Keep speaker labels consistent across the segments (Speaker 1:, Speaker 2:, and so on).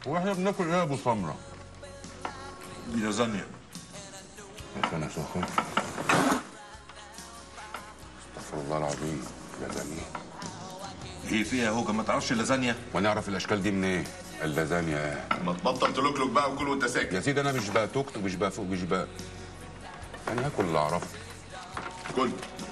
Speaker 1: واحنا بناكل ايه يا ابو سمره؟
Speaker 2: دي لازانيا.
Speaker 1: انا سخن. استغفر الله العظيم. لازانيا
Speaker 2: ايه فيها هوجه؟ ما تعرفش اللازانيا؟
Speaker 1: ونعرف الاشكال دي منين؟ اللازانيا
Speaker 2: ما تبطل تلوكلك بقى وكل وانت ساكت.
Speaker 1: يا سيدي انا مش بتوكت ومش بفوق مش انا هاكل اللي اعرفه.
Speaker 2: كل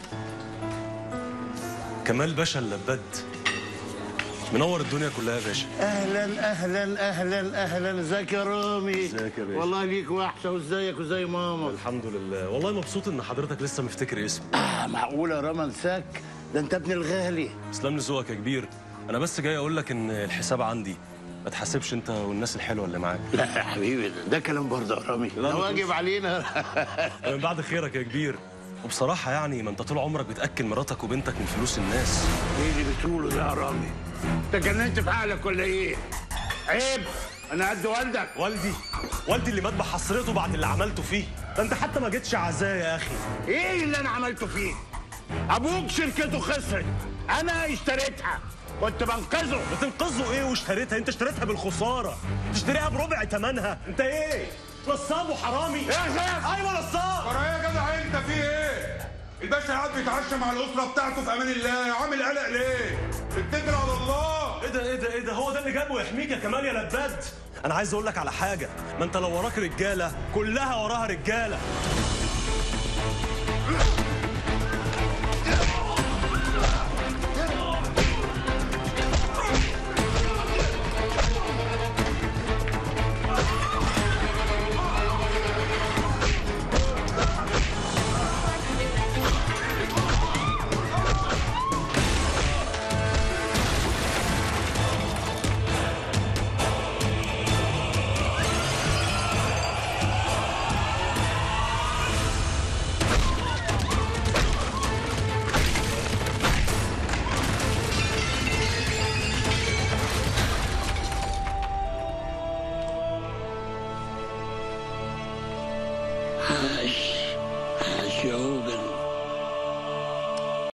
Speaker 3: كمال باشا اللباد منور الدنيا كلها يا باشا.
Speaker 4: اهلا اهلا اهلا اهلا، ازيك يا رامي؟
Speaker 3: ازيك يا باشا؟
Speaker 4: والله ليك وحشه، وازيك وزي ماما؟
Speaker 3: الحمد لله، والله مبسوط ان حضرتك لسه مفتكر اسمي.
Speaker 4: معقوله يا رامي انساك؟ ده انت ابن الغالي.
Speaker 3: تسلم لي ذوقك يا كبير. انا بس جاي اقول لك ان الحساب عندي، ما تحاسبش انت والناس الحلوه اللي معاك.
Speaker 4: لا يا حبيبي، ده كلام برضه يا رامي، ده واجب علينا.
Speaker 3: من بعد خيرك يا كبير. وبصراحه يعني ما انت طول عمرك بتاكل مراتك وبنتك من فلوس الناس.
Speaker 4: ايه اللي بتقوله ده يا رامي؟ انت جننت في عقلك ولا ايه؟ عيب، انا قد والدك.
Speaker 3: والدي اللي مات بحسرته بعد اللي عملته فيه. ده انت حتى ما جيتش عزايا يا اخي.
Speaker 4: ايه اللي انا عملته فيه؟ ابوك شركته خسرت، انا اشتريتها، كنت بنقذه.
Speaker 3: بتنقذه ايه واشتريتها؟ انت اشتريتها بالخساره، تشتريها بربع ثمنها. انت ايه؟ نصاب وحرامي
Speaker 4: يا شيخ.
Speaker 3: ايوه نصاب.
Speaker 1: ورا ايه يا جدع انت في ايه؟ الباشا قاعد بيتعشى مع الاسره بتاعته في امان الله، عامل قلق ليه؟ اتكل على الله.
Speaker 3: ايه ده هو ده اللي جابه يحميك يا كمال يا لباد. انا عايز اقول لك على حاجه، ما انت لو وراك رجاله كلها وراها رجاله.
Speaker 4: عاش يا هوجن.